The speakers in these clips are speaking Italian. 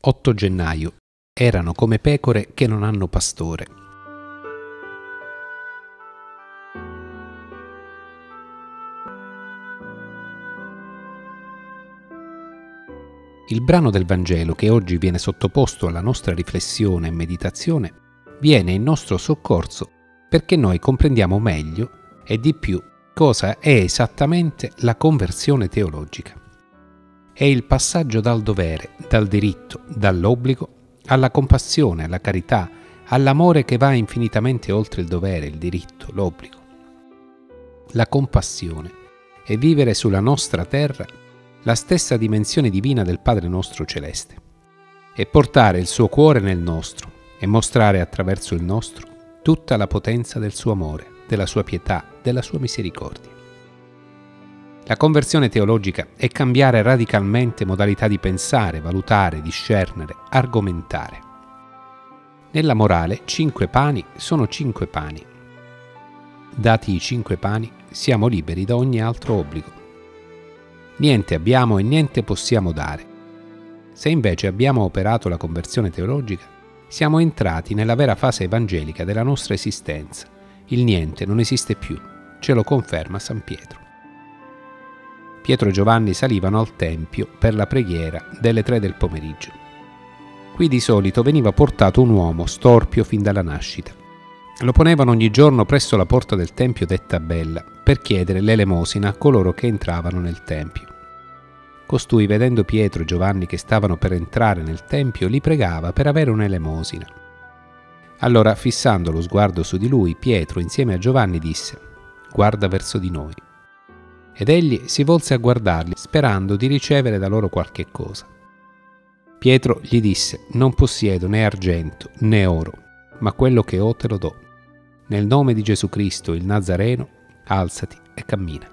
8 gennaio. Erano come pecore che non hanno pastore. Il brano del Vangelo che oggi viene sottoposto alla nostra riflessione e meditazione viene in nostro soccorso perché noi comprendiamo meglio e di più cosa è esattamente la conversione teologica. È il passaggio dal dovere, dal diritto, dall'obbligo, alla compassione, alla carità, all'amore che va infinitamente oltre il dovere, il diritto, l'obbligo. La compassione è vivere sulla nostra terra la stessa dimensione divina del Padre nostro celeste, e portare il suo cuore nel nostro e mostrare attraverso il nostro tutta la potenza del suo amore, della sua pietà, della sua misericordia. La conversione teologica è cambiare radicalmente modalità di pensare, valutare, discernere, argomentare. Nella morale 5 pani sono 5 pani. Dati i 5 pani, siamo liberi da ogni altro obbligo. Niente abbiamo e niente possiamo dare. Se invece abbiamo operato la conversione teologica, siamo entrati nella vera fase evangelica della nostra esistenza. Il niente non esiste più, ce lo conferma San Pietro. Pietro e Giovanni salivano al Tempio per la preghiera delle 3 del pomeriggio. Qui di solito veniva portato un uomo storpio fin dalla nascita. Lo ponevano ogni giorno presso la porta del Tempio detta Bella per chiedere l'elemosina a coloro che entravano nel Tempio. Costui, vedendo Pietro e Giovanni che stavano per entrare nel Tempio, li pregava per avere un'elemosina. Allora, fissando lo sguardo su di lui, Pietro insieme a Giovanni disse: «Guarda verso di noi». Ed egli si volse a guardarli, sperando di ricevere da loro qualche cosa. Pietro gli disse: «Non possiedo né argento né oro, ma quello che ho te lo do. Nel nome di Gesù Cristo, il Nazareno, alzati e cammina».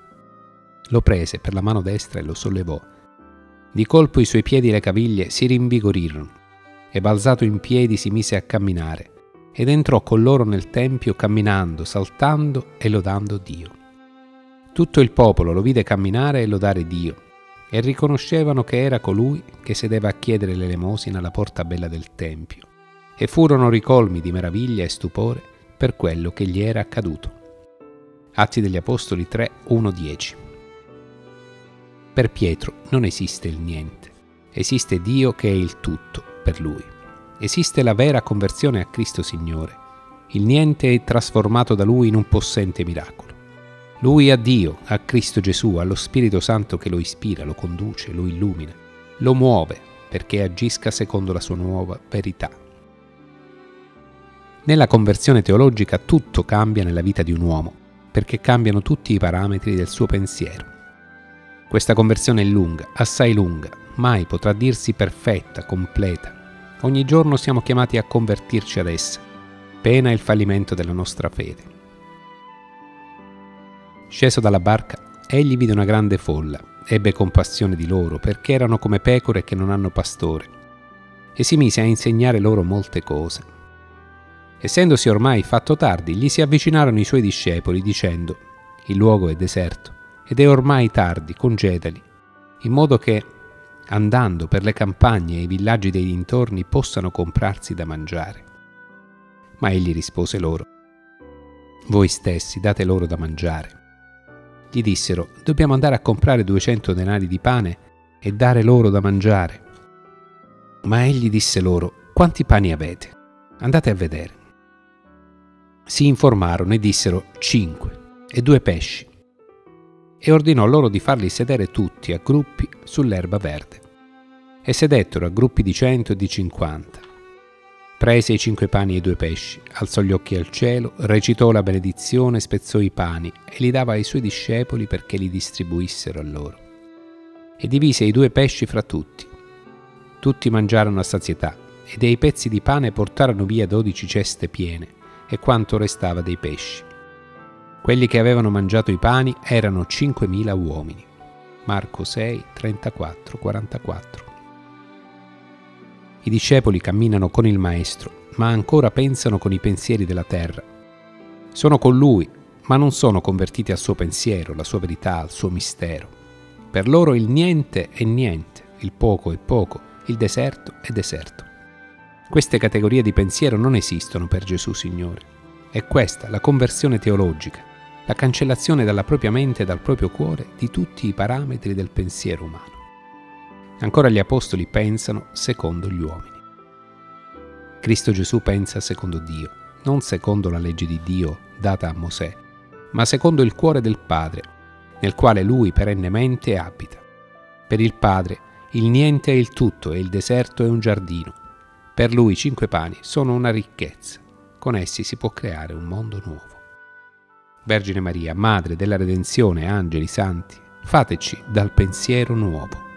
Lo prese per la mano destra e lo sollevò. Di colpo i suoi piedi e le caviglie si rinvigorirono, e balzato in piedi si mise a camminare, ed entrò con loro nel Tempio camminando, saltando e lodando Dio. Tutto il popolo lo vide camminare e lodare Dio, e riconoscevano che era colui che sedeva a chiedere l'elemosina alla porta bella del Tempio, e furono ricolmi di meraviglia e stupore per quello che gli era accaduto. Atti degli Apostoli 3, 1-10. Per Pietro non esiste il niente, esiste Dio che è il tutto per lui. Esiste la vera conversione a Cristo Signore. Il niente è trasformato da lui in un possente miracolo. Lui ha Dio, ha Cristo Gesù, ha lo Spirito Santo che lo ispira, lo conduce, lo illumina, lo muove perché agisca secondo la sua nuova verità. Nella conversione teologica tutto cambia nella vita di un uomo, perché cambiano tutti i parametri del suo pensiero. Questa conversione è lunga, assai lunga, mai potrà dirsi perfetta, completa. Ogni giorno siamo chiamati a convertirci ad essa, pena il fallimento della nostra fede. Sceso dalla barca, egli vide una grande folla, ebbe compassione di loro, perché erano come pecore che non hanno pastore, e si mise a insegnare loro molte cose. Essendosi ormai fatto tardi, gli si avvicinarono i suoi discepoli, dicendo: «Il luogo è deserto, ed è ormai tardi, congedali, in modo che, andando per le campagne e i villaggi dei dintorni, possano comprarsi da mangiare». Ma egli rispose loro: «Voi stessi date loro da mangiare». Gli dissero: «Dobbiamo andare a comprare 200 denari di pane e dare loro da mangiare». Ma egli disse loro: «Quanti pani avete? Andate a vedere». Si informarono e dissero: 5 e 2 pesci. E ordinò loro di farli sedere tutti a gruppi sull'erba verde. E sedettero a gruppi di 100 e di 50. Prese i 5 pani e i 2 pesci, alzò gli occhi al cielo, recitò la benedizione, spezzò i pani e li dava ai suoi discepoli perché li distribuissero a loro. E divise i 2 pesci fra tutti. Tutti mangiarono a sazietà, e dei pezzi di pane portarono via 12 ceste piene, e quanto restava dei pesci. Quelli che avevano mangiato i pani erano 5.000 uomini. Marco 6, 34, 44. I discepoli camminano con il Maestro, ma ancora pensano con i pensieri della terra. Sono con Lui, ma non sono convertiti al suo pensiero, alla sua verità, al suo mistero. Per loro il niente è niente, il poco è poco, il deserto è deserto. Queste categorie di pensiero non esistono per Gesù Signore. È questa la conversione teologica, la cancellazione dalla propria mente e dal proprio cuore di tutti i parametri del pensiero umano. Ancora gli apostoli pensano secondo gli uomini. Cristo Gesù pensa secondo Dio, non secondo la legge di Dio data a Mosè, ma secondo il cuore del Padre, nel quale Lui perennemente abita. Per il Padre il niente è il tutto e il deserto è un giardino. Per Lui 5 pani sono una ricchezza. Con essi si può creare un mondo nuovo. Vergine Maria, Madre della Redenzione, angeli santi, fateci dal pensiero nuovo.